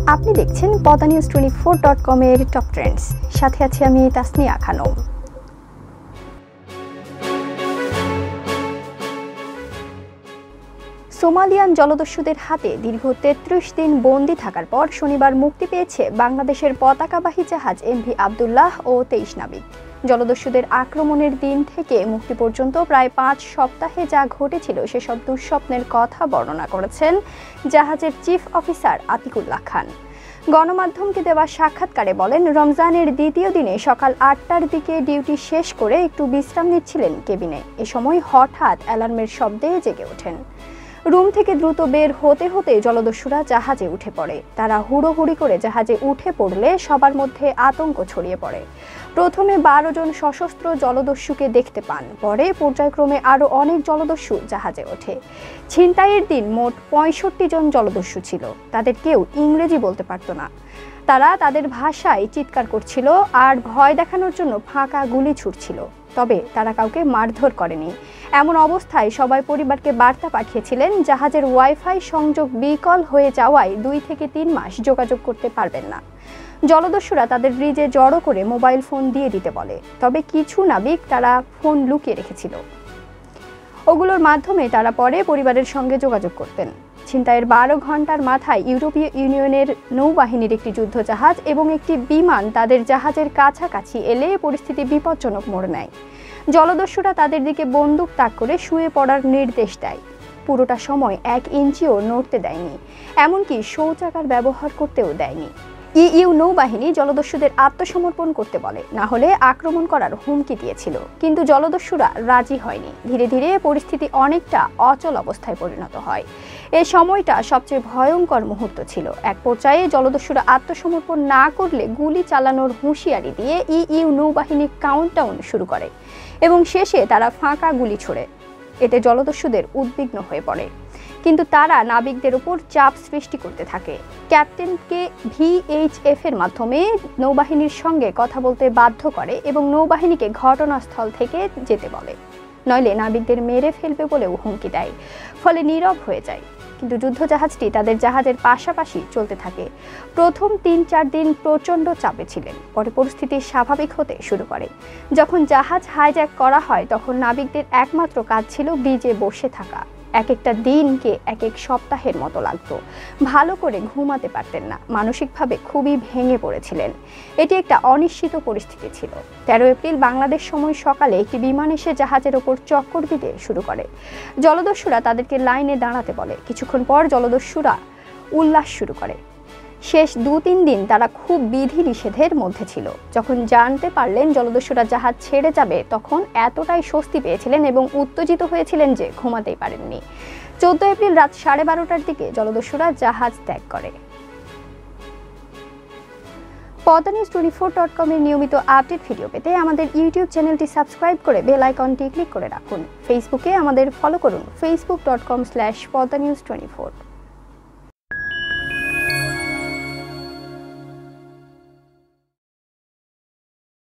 আপনি দেখছেন padanews24.com এর টপ ট্রেন্ডস। সাথে আছি আমি তাসনিয়া খানম। সোমালিয়ান জলদস্যুদের হাতে দীর্ঘ ৩৩ দিন বন্দী থাকার পর শনিবার মুক্তি পেয়েছে বাংলাদেশের পতাকাবাহী জাহাজ এমভি আবদুল্লাহ ও ২৩ নাবিক। জলদস্যুদের আক্রমণের দিন থেকে মুক্তি পর্যন্ত প্রায় ৫ সপ্তাহে যা ঘটেছিল সেসব দুঃস্বপ্নের কথা বর্ণনা করেছেন জাহাজের চিফ অফিসার আতিকুল্লাহ খান। গণমাধ্যমকে দেওয়া সাক্ষাৎকারে বলেন, রমজানের দ্বিতীয় দিনে সকাল ৮টার দিকে ডিউটি শেষ করে একটু বিশ্রাম নিচ্ছিলেন কেবিনে। এ সময় হঠাৎ অ্যালার্মের শব্দে জেগে ওঠেন। রুম থেকে দ্রুত বের হতে হতে জলদস্যুরা জাহাজে উঠে পড়ে। তারা হুড়োহুড়ি করে জাহাজে উঠে পড়লে সবার মধ্যে আতঙ্ক ছড়িয়ে পড়ে। প্রথমে ১২ জন সশস্ত্র জলদস্যুকে দেখতে পান, পরে পর্যায়ক্রমে আরও অনেক জলদস্যু জাহাজে ওঠে। ছিনতাইয়ের দিন মোট ৬৫ জন জলদস্যু ছিল। তাদের কেউ ইংরেজি বলতে পারত না। তারা তাদের ভাষায় চিৎকার করছিল আর ভয় দেখানোর জন্য ফাঁকা গুলি ছুড়ছিল। তবে তারা কাউকে মারধর করেনি। এমন অবস্থায় সবাই পরিবারকে বার্তা পাঠিয়েছিলেন জাহাজের ওয়াইফাই সংযোগ বিকল হয়ে যাওয়ায় ২ থেকে ৩ মাস যোগাযোগ করতে পারবেন না। জলদস্যুরা তাদের ব্রিজে জড়ো করে মোবাইল ফোন দিয়ে দিতে বলে। তবে কিছু নাবিক তারা ফোন লুকিয়ে রেখেছিল। ওগুলোর মাধ্যমে তারা পরে পরিবারের সঙ্গে যোগাযোগ করতেন। ছিনতাইয়ের ১২ ঘন্টার মাথায় ইউরোপীয় ইউনিয়নের নৌবাহিনীর একটি যুদ্ধজাহাজ এবং একটি বিমান তাদের জাহাজের কাছাকাছি এলে পরিস্থিতি বিপজ্জনক মোড় নেয়। জলদস্যুরা তাদের দিকে বন্দুক তাক করে শুয়ে পড়ার নির্দেশ দেয়। পুরোটা সময় ১ ইঞ্চিও নড়তে দেয়নি, এমনকি শৌচাগার ব্যবহার করতেও দেয়নি। ইইউ নৌবাহিনী জলদস্যুদের আত্মসমর্পণ করতে বলে, না হলে আক্রমণ করার হুমকি দিয়েছিল, কিন্তু জলদস্যুরা রাজি হয়নি। ধীরে ধীরে পরিস্থিতি অনেকটা অচল অবস্থায় পরিণত হয়। এই সময়টা সবচেয়ে ভয়ঙ্কর মুহূর্ত ছিল। এক পর্যায়ে জলদস্যুরা আত্মসমর্পণ না করলে গুলি চালানোর হুঁশিয়ারি দিয়ে ইইউ নৌবাহিনী কাউন্টডাউন শুরু করে এবং শেষে তারা ফাঁকা গুলি ছোড়ে। এতে জলদস্যুদের উদ্বিগ্ন হয়ে পড়ে, কিন্তু তারা নাবিকদের উপর চাপ সৃষ্টি করতে থাকে। ক্যাপ্টেনকে ভিএইচএফ এর মাধ্যমে নৌবাহিনীর সঙ্গে কথা বলতে বাধ্য করে এবং নৌবাহিনীকে ঘটনাস্থল থেকে যেতে বলে, নইলে নাবিকদের মেরে ফেলবে বলেও হুমকি দেয়। ফলে নীরব হয়ে যায়। কিন্তু যুদ্ধজাহাজটি তাদের জাহাজের পাশাপাশি চলতে থাকে। প্রথম ৩-৪ দিন প্রচণ্ড চাপে ছিলেন। পরে পরিস্থিতি স্বাভাবিক হতে শুরু করে। যখন জাহাজ হাইজ্যাক করা হয় তখন নাবিকদের একমাত্র কাজ ছিল ব্রিজে বসে থাকা। এক একটা দিনকে এক এক সপ্তাহের মতো লাগতো। ভালো করে ঘুমাতে পারতেন না, মানসিকভাবে খুবই ভেঙে পড়েছিলেন। এটি একটা অনিশ্চিত পরিস্থিতি ছিল। ১৩ এপ্রিল বাংলাদেশ সময় সকালে একটি বিমান এসে জাহাজের ওপর চক্কর দিতে শুরু করে। জলদস্যুরা তাদেরকে লাইনে দাঁড়াতে বলে। কিছুক্ষণ পর জলদস্যুরা উল্লাস শুরু করে। শেষ ২-৩ দিন তারা খুব বিধি নিষেধের মধ্যে ছিল। যখন জানতে পারলেন জলদস্যুরা জাহাজ ছেড়ে যাবে তখন এতটাই স্বস্তি পেয়েছিলেন এবং উত্তেজিত হয়েছিলেন যে ঘুমাতেই পারেননি। ১৪ এপ্রিল রাত 12:30টার দিকে জলদস্যুরা জাহাজ ত্যাগ করে। padanews24.com এর নিয়মিত আপডেট ভিডিও পেতে আমাদের ইউটিউব চ্যানেলটি সাবস্ক্রাইব করে বেল আইকনটি ক্লিক করে রাখুন। ফেসবুকে আমাদের ফলো করুন facebook.com/padanews24।